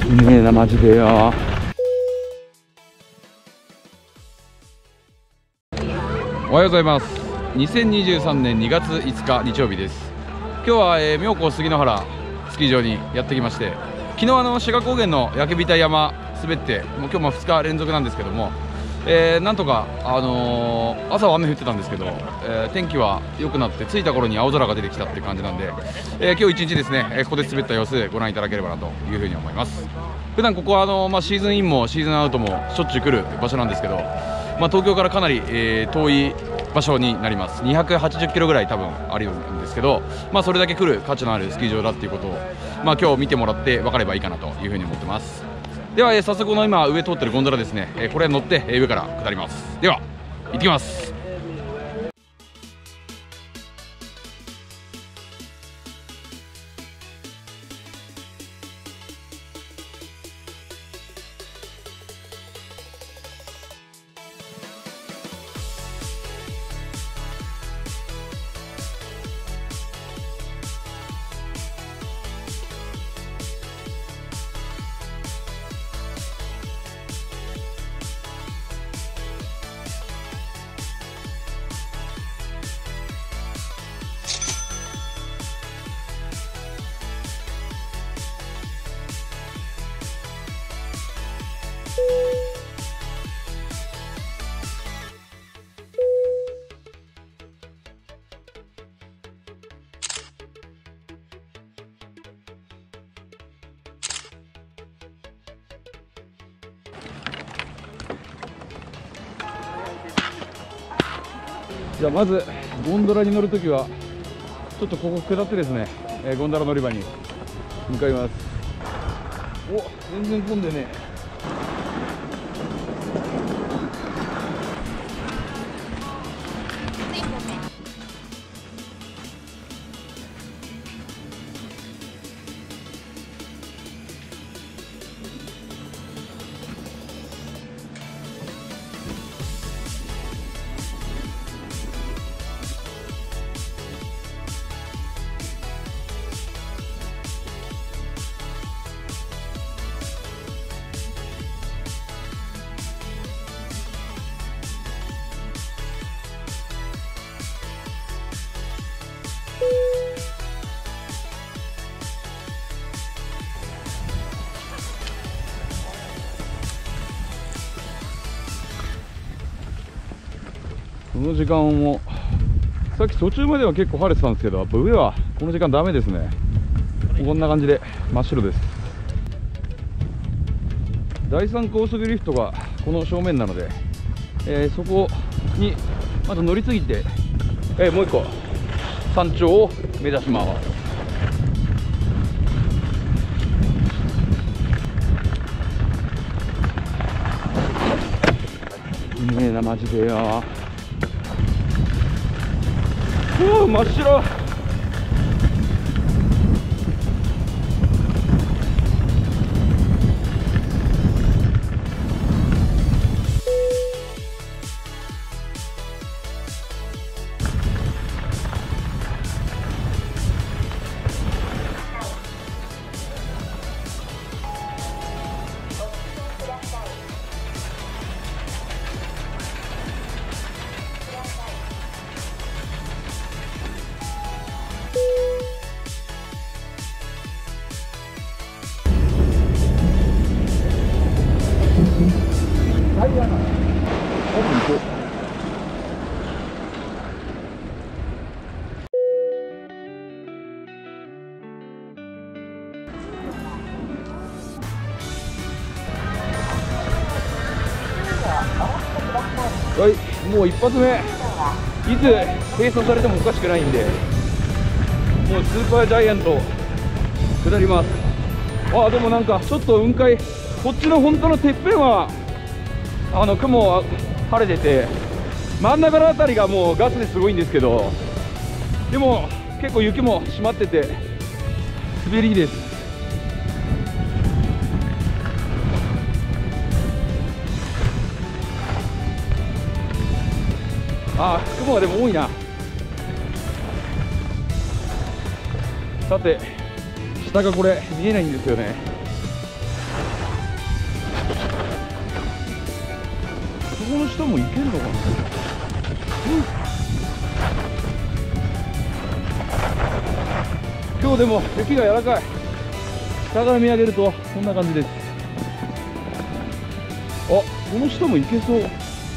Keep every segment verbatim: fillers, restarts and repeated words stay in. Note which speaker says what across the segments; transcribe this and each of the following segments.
Speaker 1: ねえなマジでよ。おはようございます。にせんにじゅうさんねんにがついつか日曜日です。今日は、えー、妙高杉野原スキー場にやってきまして、昨日あの志賀高原の焼びた山滑って、もう今日もふつか連続なんですけども、えー、なんとか、あのー、朝は雨降ってたんですけど、えー、天気は良くなって着いた頃に青空が出てきたっていう感じなんで、えー、今日一日ですね、えー、ここで滑った様子ご覧いただければなというふうに思います。普段ここはあのーまあ、シーズンインもシーズンアウトもしょっちゅう来る場所なんですけど、まあ、東京からかなり、えー、遠い場所になります。にひゃくはちじゅっキロぐらい多分あるんですけど、まあ、それだけ来る価値のあるスキー場だっていうことを、まあ、今日見てもらって分かればいいかなというふうに思ってます。では、えー、早速この今上通ってるゴンドラですね、えー、これ乗って、えー、上から下ります。では行ってきます。じゃあまずゴンドラに乗るときはちょっとここ下ってですね、えー、ゴンドラ乗り場に向かいます。お、全然混んでねえ。この時間もさっき途中までは結構晴れてたんですけど、やっぱ上はこの時間ダメですね。こんな感じで真っ白です。だいさん高速リフトがこの正面なので、えー、そこにまず乗り継ぎて、えー、もう一個山頂を目指します。うめえなマジでよ。うわ真っ白。はい、もう一発目いつ並走されてもおかしくないんで、もうスーパージャイアント下ります。あ、でもなんかちょっと雲海、こっちの本当のてっぺんはあの雲は晴れてて、真ん中の辺りがもうガスですごいんですけど、でも結構雪も締まってて滑りいいです。ああ、雲がでも多いな。さて下がこれ見えないんですよね。 この下も行けるのかな。今日でも雪が柔らかい。下から見上げるとこんな感じです。あ、この下も行けそう。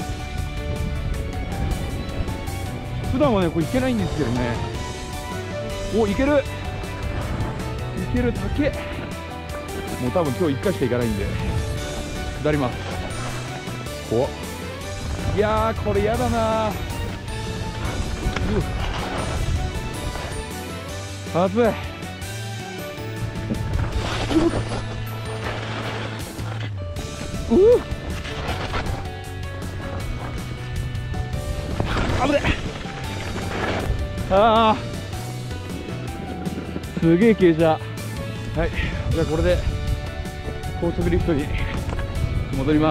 Speaker 1: 普段はねこれ行けないんですけどね。お、行ける行ける。竹もう多分今日いっかいしか行かないんで下ります。お、いやーこれやだなー。暑い。うう危ねえ。ああすげえ傾斜。はい、じゃあこれで高速リフトに戻ります。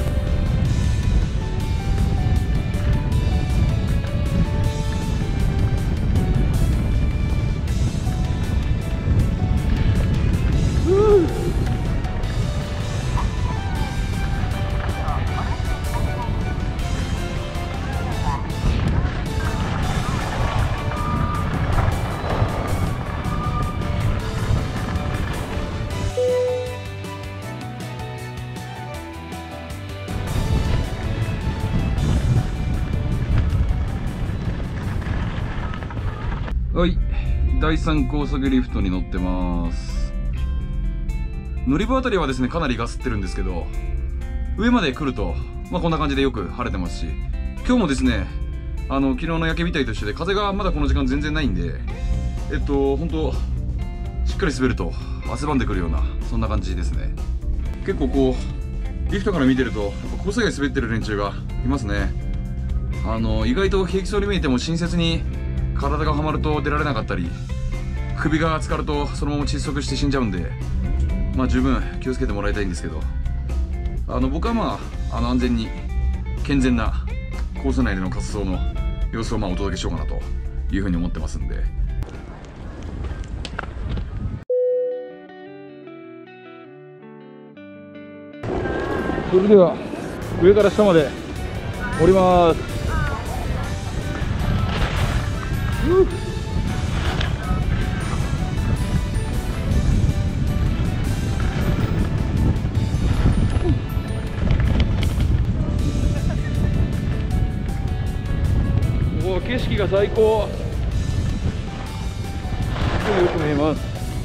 Speaker 1: はい、だいさん高速リフトに乗ってます。乗り場あたりはですねかなりガスってるんですけど、上まで来ると、まあ、こんな感じでよく晴れてますし、今日もですねあの昨日の焼け火隊と一緒で風がまだこの時間全然ないんで、えっと本当しっかり滑ると汗ばんでくるようなそんな感じですね。結構こうリフトから見てるとやっぱコース外滑ってる連中がいますね。あの意外と平気そうに見えても新雪に体がはまると出られなかったり、首が浸かるとそのまま窒息して死んじゃうんで、まあ十分気をつけてもらいたいんですけど、あの僕はまああの安全に健全なコース内での滑走の様子をまあお届けしようかなというふうに思ってますんで。それでは上から下まで降ります。おお、景色が最高。よく見えます。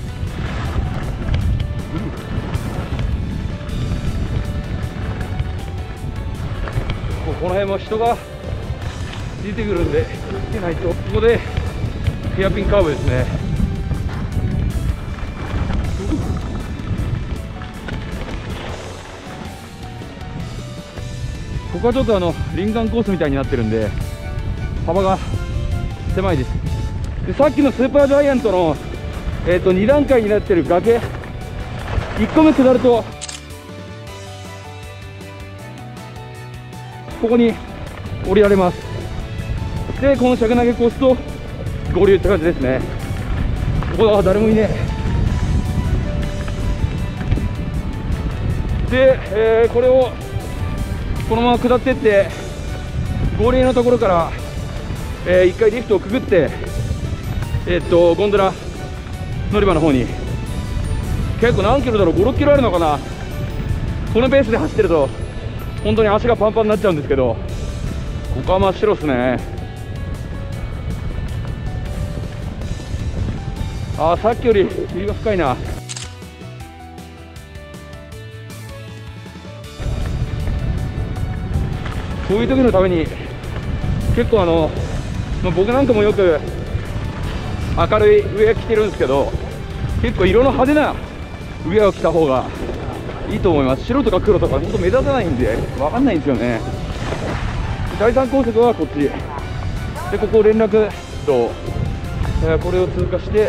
Speaker 1: この辺も人が出てくるんで気をつけないと。ここでヘアピンカーブですね。ここはちょっとあの林間コースみたいになってるんで幅が狭いです。でさっきのスーパージャイアントの、えー、とに段階になってる崖、いっこめ下るとここに降りられます。でこの尺投げコースと合流って感じですね。ここは誰もいねえ。で、えー、これをこのまま下ってって合流のところから、えー、いっかいリフトをくぐって、えー、っとゴンドラ乗り場の方に、結構何キロだろう、ご、ろっキロあるのかな。このペースで走ってると本当に足がパンパンになっちゃうんですけど、ここは真っ白ですね。あー、さっきより霧が深いな。こういう時のために結構あの、まあ、僕なんかもよく明るいウェア着てるんですけど、結構色の派手なウェアを着た方がいいと思います。白とか黒とか本当目立たないんで分かんないんですよね。だいさん高速はこっちで、ここ連絡道、えー、これを通過して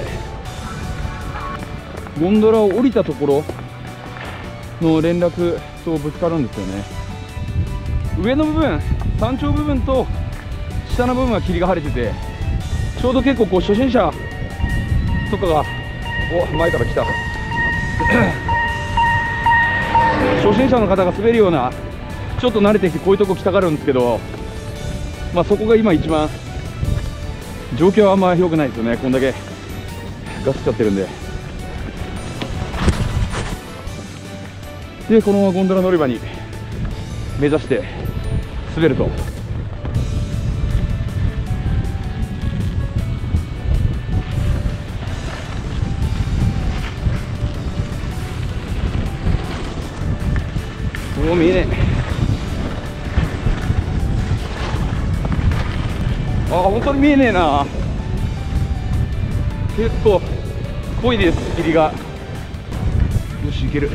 Speaker 1: ゴンドラを降りたところの連絡とぶつかるんですよね。上の部分、山頂部分と下の部分は霧が晴れてて、ちょうど結構こう初心者とかが、お、前から来た初心者の方が滑るようなちちょっと慣れてきてこういうとこ来たがるんですけど、まあそこが今一番状況はあんま良くないですよね。こんだけガスっちゃってるんで。でこのままゴンドラ乗り場に目指して滑ると。もう見えねえ。あ、本当に見えねえな。結構濃いです、霧が。よし、いける。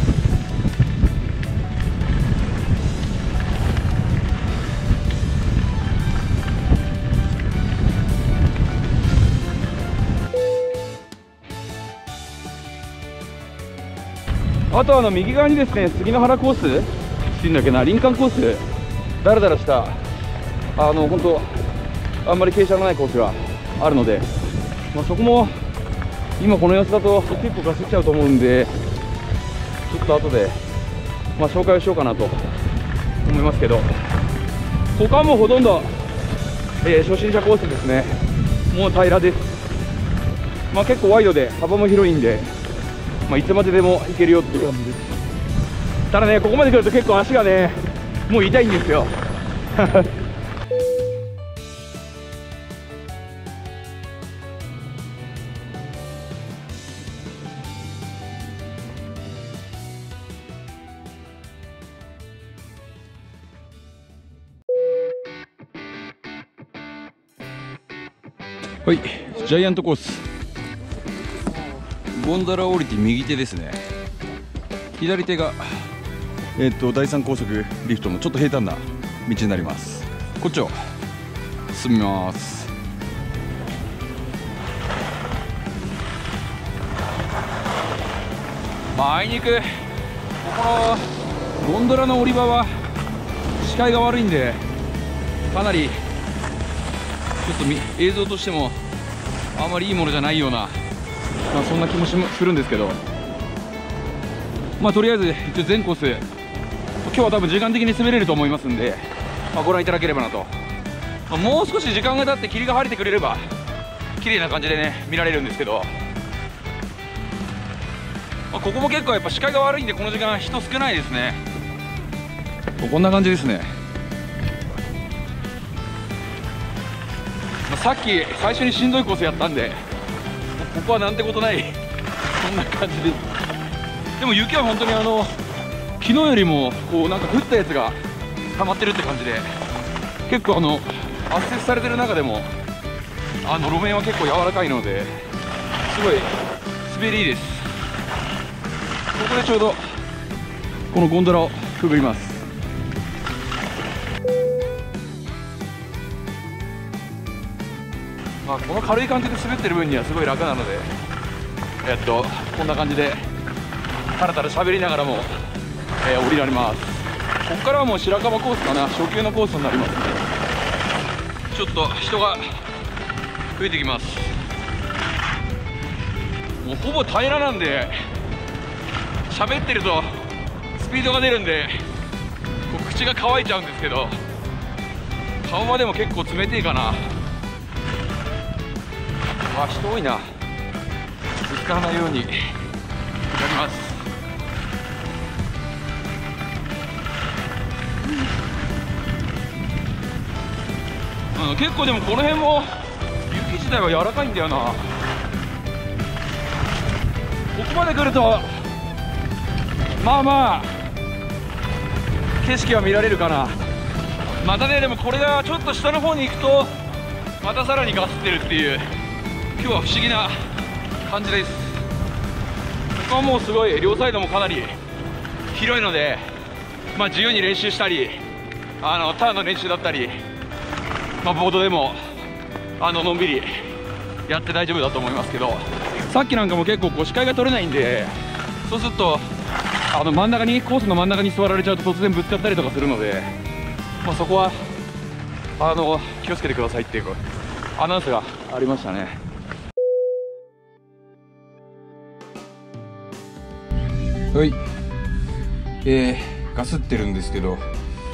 Speaker 1: あとあの右側にですね、杉の原コースっていうんだっけな、林間コース、だらだらしたあの本当あんまり傾斜のないコースがあるので、まあ、そこも今この様子だと結構ガスっちゃうと思うんで、ちょっと後で、まあ、紹介をしようかなと思いますけど、他はもうほとんど、えー、初心者コースですね。もう平らです。まあ、結構ワイドで幅も広いんで、まあ、いつまででも行けるよっていう感じです。ただね、ここまで来ると結構足がねもう痛いんですよはい、ジャイアントコース、ゴンドラ降りて右手ですね。左手が、えー、と第三高速リフトのちょっと平坦な道になります。こっちを進みます。まああいにくここのゴンドラの降り場は視界が悪いんで、かなりちょっと映像としてもあまりいいものじゃないような、まあ、そんな気もするんですけど、まあ、とりあえず一応全コース今日は多分時間的に滑れると思いますんで、まあ、ご覧いただければなと。まあ、もう少し時間が経って霧が晴れてくれれば綺麗な感じでね見られるんですけど、まあ、ここも結構やっぱ視界が悪いんでこの時間人少ないですね。こんな感じですね。さっき最初にしんどいコースやったんで、ここはなんてことないそんな感じです。でも雪は本当にあの昨日よりもこうなんか降ったやつが溜まってるって感じで、結構あの圧雪されてる中でもあの路面は結構柔らかいので、すごい滑りいいです。ここでちょうどこのゴンドラをくぐります。まあ、この軽い感じで滑ってる分にはすごい楽なので、えっとこんな感じでたらたら喋りながらも、えー、降りられます。ここからはもう白樺コースかな、初級のコースになります。ちょっと人が増えてきます。もうほぼ平らなんで喋ってるとスピードが出るんでこう口が乾いちゃうんですけど、顔までも結構冷てえかな。あ、人多いな。ぶつからないようにやります。うん、結構でもこの辺も雪自体は柔らかいんだよな。ここまで来るとまあまあ景色は見られるかな。またね、でもこれがちょっと下の方に行くとまたさらにガスってるっていう、今日は不思議な感じです。ここはもうすごい両サイドもかなり広いので、まあ、自由に練習したりあのターンの練習だったり、まあ、ボードでもあののんびりやって大丈夫だと思いますけど、さっきなんかも結構こう視界が取れないんで、そうするとあの真ん中にコースの真ん中に座られちゃうと突然ぶつかったりとかするので、まあ、そこはあの気をつけてくださいっていうアナウンスがありましたね。はい、えー、ガスってるんですけど、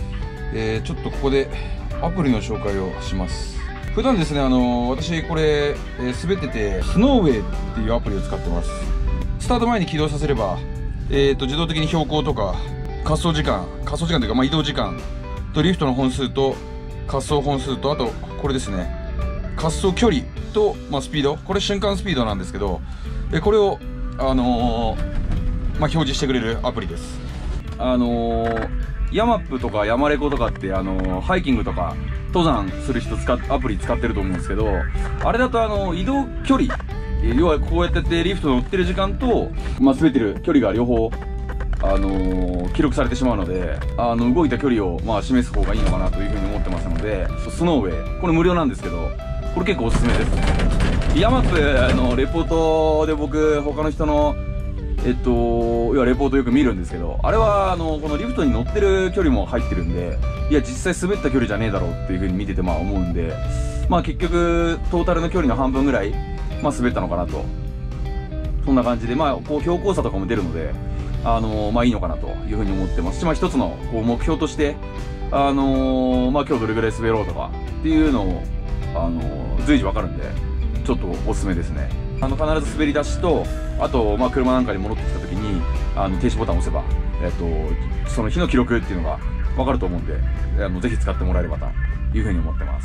Speaker 1: えー、ちょっとここでアプリの紹介をします。普段ですね、あのー、私これ、えー、滑っててスノーウェイっていうアプリを使ってます。スタート前に起動させれば、えー、と自動的に標高とか滑走時間滑走時間というか、まあ、移動時間とリフトの本数と滑走本数と、あとこれですね、滑走距離と、まあ、スピード、これ瞬間スピードなんですけど、でこれを、あのーまあ、表示してくれるアプリです。あのー、ヤマップとかヤマレコとかって、あのー、ハイキングとか登山する人使っアプリ使ってると思うんですけど、あれだとあの移動距離、要はこうやっててリフト乗ってる時間と、まあ、滑ってる距離が両方、あのー、記録されてしまうので、あの動いた距離を、まあ、示す方がいいのかなというふうに思ってますので、スノーウェイこれ無料なんですけど、これ結構おすすめですね。ヤマップのレポートで僕他の人のえっと要はレポートよく見るんですけど、あれはあのこのリフトに乗ってる距離も入ってるんで、いや実際滑った距離じゃねえだろうっていう風に見ててまあ思うんで、まあ結局トータルの距離の半分ぐらい、まあ、滑ったのかなと、そんな感じで、まあこう標高差とかも出るので、あのまあいいのかなという風に思ってますし、まあ一つのこう目標として、あのまあ今日どれぐらい滑ろうとかっていうのを、あの随時わかるんで、ちょっとおすすめですね。あの必ず滑り出しと、あと、まあ、車なんかに戻ってきた時にあの停止ボタンを押せば、えっと、その日の記録っていうのが分かると思うんで、あのぜひ使ってもらえればというふうに思ってます。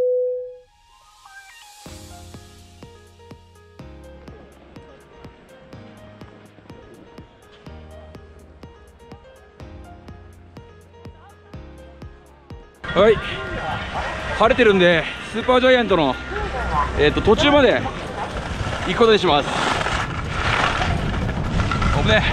Speaker 1: はい、晴れてるんでスーパージャイアントの、えっと、途中まで行くことにします。危ね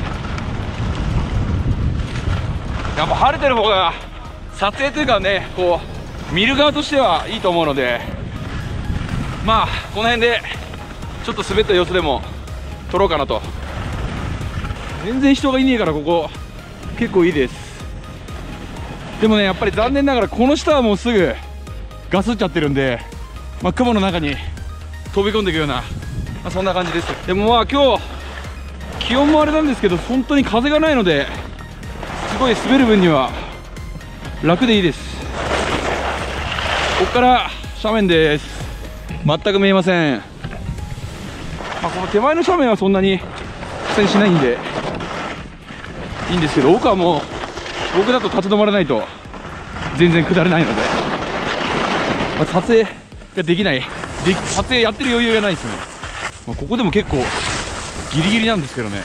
Speaker 1: え、やっぱ晴れてる方が撮影というかね、こう見る側としてはいいと思うので、まあこの辺でちょっと滑った様子でも撮ろうかなと。全然人がいねえからここ結構いいです。でもね、やっぱり残念ながらこの下はもうすぐガスっちゃってるんで、まあ、雲の中に飛び込んでいくような、まあ、そんな感じです。でもまあ今日気温もあれなんですけど、本当に風がないので、すごい滑る分には楽でいいです。ここから斜面です。全く見えません。まあ、この手前の斜面はそんなに苦戦しないんでいいんですけど、奥はもう僕だと立ち止まらないと全然下れないので、まあ、撮影ができない、で撮影やってる余裕がないですね。まあ、ここでも結構ギリギリなんですけどね。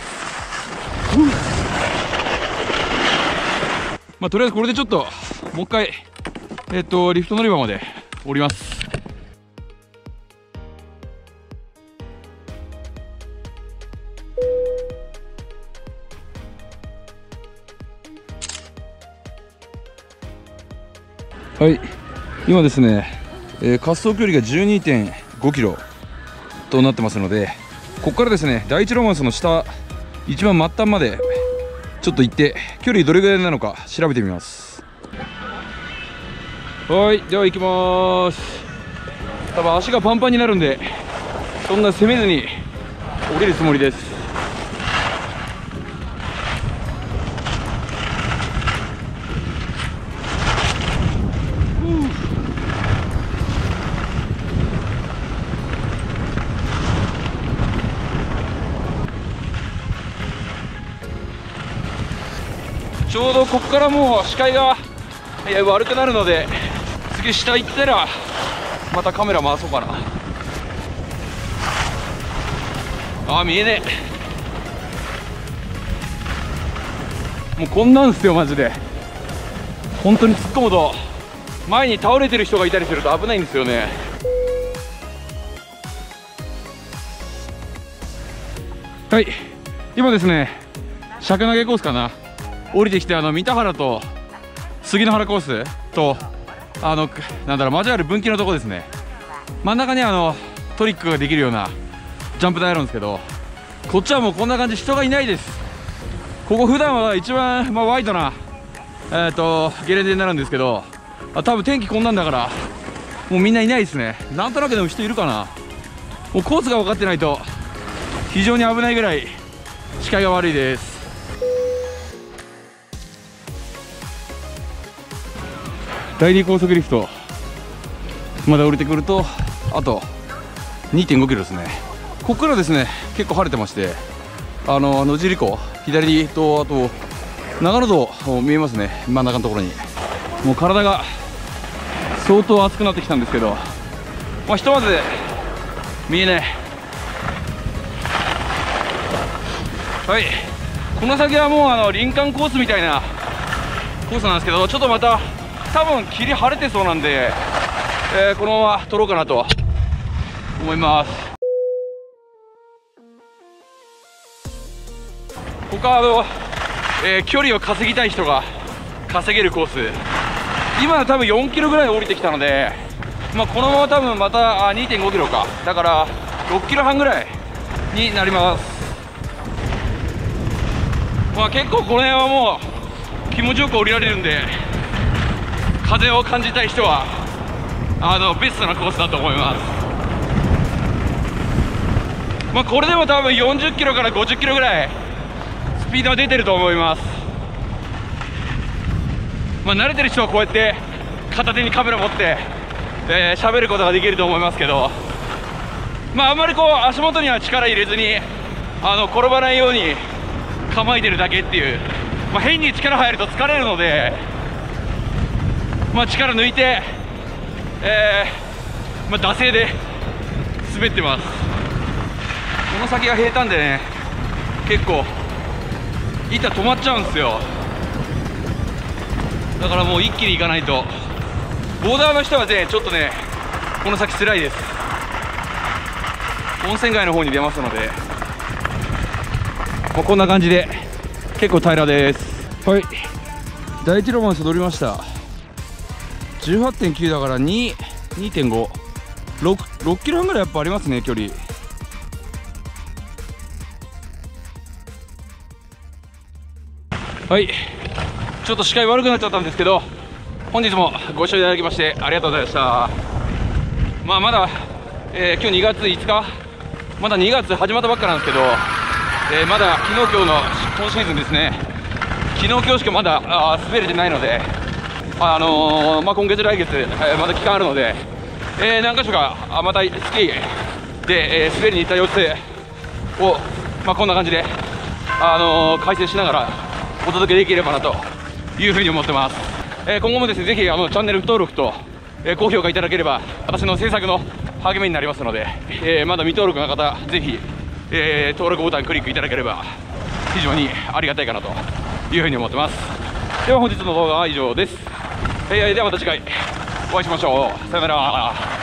Speaker 1: まあとりあえずこれでちょっともう一回えっとリフト乗り場まで降ります。はい、今ですね、えー、滑走距離が じゅうにてんごキロとなってますので、ここからですね第一ロマンスの下一番末端までちょっと行って距離どれぐらいなのか調べてみます。はい、では行きます。多分足がパンパンになるんでそんな攻めずに降りるつもりです。ちょうどここからもう視界が悪くなるので、次下行ったらまたカメラ回そうかな。あー見えねえ。もうこんなんすよマジで。本当に突っ込むと前に倒れてる人がいたりすると危ないんですよね。はい、今ですね尺投げコースかな、降りてきて、あの三田原と杉野原コースと、あのなんだろう、交わる分岐のとこですね。真ん中にあのトリックができるようなジャンプ台あるんですけど、こっちはもうこんな感じ、人がいないです。ここ普段は一番、まあ、ワイドな、えー、とゲレンデになるんですけど、あ多分天気こんなんだからもうみんないないですね。なんとなくでも人いるかな。もうコースが分かってないと非常に危ないぐらい視界が悪いです。 第二高速リフトまだ降りてくるとあと にてんごキロですね。ここからですね結構晴れてまして、あの野尻湖左とあと長野道見えますね。真ん中のところにもう体が相当熱くなってきたんですけど、まあ、ひとまず見えない。はい、この先はもうあの林間コースみたいなコースなんですけど、ちょっとまた多分霧晴れてそうなんで、えー、このまま撮ろうかなと思います。ここはあの、えー、距離を稼ぎたい人が稼げるコース、今多分よんキロぐらい降りてきたので、まあ、このまま多分また にてんごキロか、だからろっキロはんぐらいになります。まあ、結構この辺はもう気持ちよく降りられるんで、風を感じたい人はあのベストなコースだと思います。まあ、これでも多分よんじゅっキロからごじゅっキロぐらいスピードは出てると思います。まあ、慣れてる人はこうやって片手にカメラ持ってえー、喋ることができると思いますけど、まあ、あんまりこう足元には力入れずにあの転ばないように構えてるだけっていう、まあ、変に力入ると疲れるので、まあ、力抜いて、えーまあ、惰性で滑ってます。この先が平坦でね、結構板止まっちゃうんですよ。だからもう一気に行かないと。ボーダーの人はねちょっとねこの先辛いです。温泉街の方に出ますので、まあ、こんな感じで結構平らです。はい、第一ロマンス乗りました。 じゅうはちてんきゅう だから にてんご ろく, ろっキロはんぐらいやっぱありますね距離。はい、ちょっと視界悪くなっちゃったんですけど、本日もご視聴いただきましてありがとうございました。まあまだ、えー、今日にがついつか、まだにがつ始まったばっかなんですけど、えー、まだ昨日今日の今シーズンですね、昨日今日しかまだあ滑れてないので、あのーまあ、今月来月、えー、まだ期間あるので、えー、何か所かあまたスキーで、えー、滑りに行った様子を、まあ、こんな感じで、あのー、解説しながらお届けできればなというふうに思ってます。えー、今後もですねぜひあのチャンネル登録と、えー、高評価いただければ私の制作の励みになりますので、えー、まだ未登録の方ぜひ、えー、登録ボタンクリックいただければ非常にありがたいかなというふうに思ってます。では本日の動画は以上です。えー、ではまた次回お会いしましょう。さよなら。